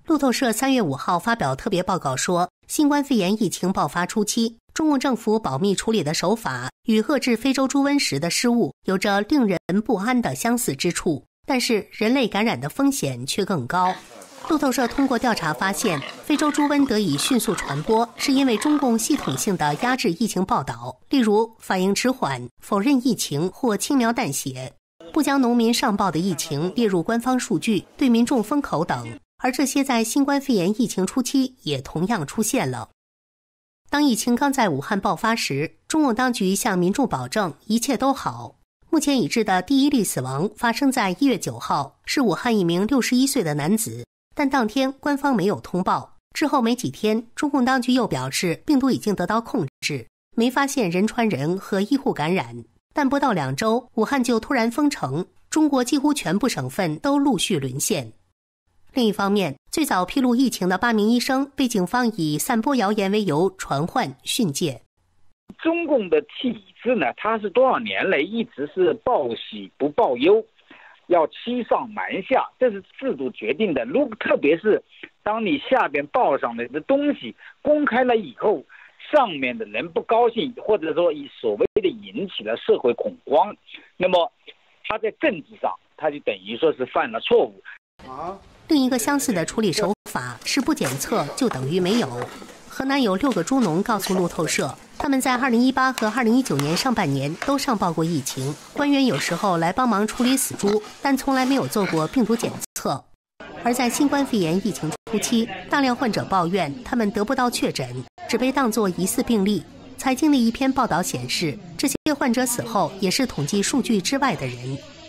路透社3月5号发表特别报告说，新冠肺炎疫情爆发初期，中共政府保密处理的手法与遏制非洲猪瘟时的失误有着令人不安的相似之处，但是人类感染的风险却更高。路透社通过调查发现，非洲猪瘟得以迅速传播，是因为中共系统性的压制疫情报道，例如反应迟缓、否认疫情或轻描淡写，不将农民上报的疫情列入官方数据，对民众封口等。而这些在新冠肺炎疫情初期也同样出现了。当疫情刚在武汉爆发时，中共当局向民众保证一切都好。目前已知的第一例死亡发生在1月9号，是武汉一名61岁的男子，但当天官方没有通报。之后没几天，中共当局又表示病毒已经得到控制，没发现人传人和医护感染。但不到2周，武汉就突然封城，中国几乎全部省份都陆续沦陷。另一方面，最早披露疫情的8名医生被警方以散播谣言为由传唤训诫。 中共的体制呢，它是多少年来一直是报喜不报忧，要欺上瞒下，这是制度决定的。特别是当你下边报上来的东西公开了以后，上面的人不高兴，或者说以所谓的引起了社会恐慌，那么他在政治上他就等于说是犯了错误。 另一个相似的处理手法是不检测就等于没有。河南有6个猪农告诉路透社，他们在2018和2019年上半年都上报过疫情，官员有时候来帮忙处理死猪，但从来没有做过病毒检测。而在新冠肺炎疫情初期，大量患者抱怨他们得不到确诊，只被当作疑似病例。财经的一篇报道显示，这些患者死后也是统计数据之外的人。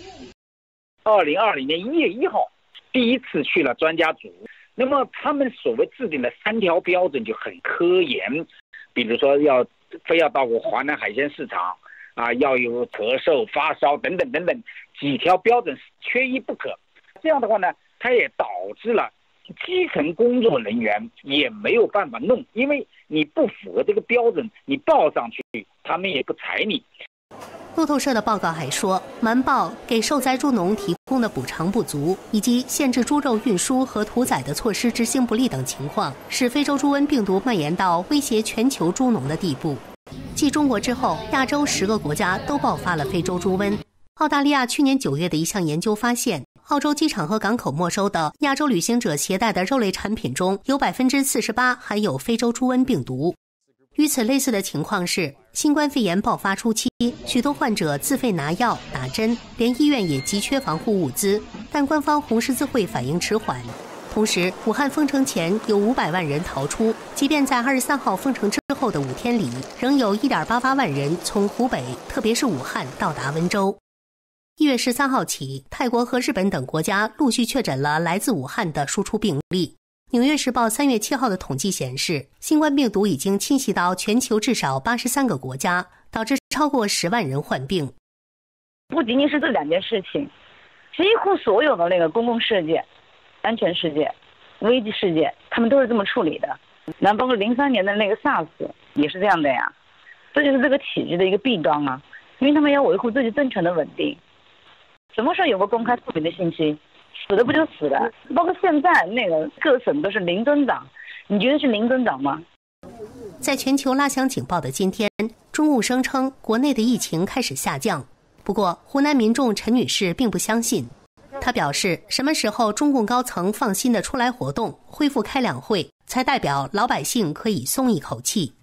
2020年1月1号第一次去了专家组，那么他们所谓制定的3条标准就很科研，比如说非要到过华南海鲜市场啊，要有咳嗽、发烧等等等等，几条标准缺一不可。这样的话呢，它也导致了基层工作人员也没有办法弄，因为你不符合这个标准，你报上去，他们也不睬你。 路透社的报告还说，瞒报给受灾猪农提供的补偿不足，以及限制猪肉运输和屠宰的措施执行不力等情况，使非洲猪瘟病毒蔓延到威胁全球猪农的地步。继中国之后，亚洲10个国家都爆发了非洲猪瘟。澳大利亚去年9月的一项研究发现，澳洲机场和港口没收的亚洲旅行者携带的肉类产品中有48%含有非洲猪瘟病毒。与此类似的情况是，新冠肺炎爆发初期，许多患者自费拿药、打针，连医院也急缺防护物资，但官方红十字会反应迟缓。同时，武汉封城前有500万人逃出，即便在23号封城之后的5天里，仍有1.88万人从湖北，特别是武汉到达温州。1月13号起，泰国和日本等国家陆续确诊了来自武汉的输出病例。纽约时报3月7号的统计显示，新冠病毒已经侵袭到全球至少83个国家，导致超过10万人患病。 不仅仅是这2件事情，几乎所有的那个公共事件、安全事件、危机事件，他们都是这么处理的。那包括03年的那个 SARS 也是这样的呀，这就是这个体制的一个弊端啊，因为他们要维护自己政权的稳定。什么时候有个公开透明的信息？死的不就死的？包括现在那个各省都是零增长，你觉得是零增长吗？ 在全球拉响警报的今天，中共声称国内的疫情开始下降。不过，湖南民众陈女士并不相信。她表示，什么时候中共高层放心的出来活动，恢复开两会，才代表老百姓可以松一口气。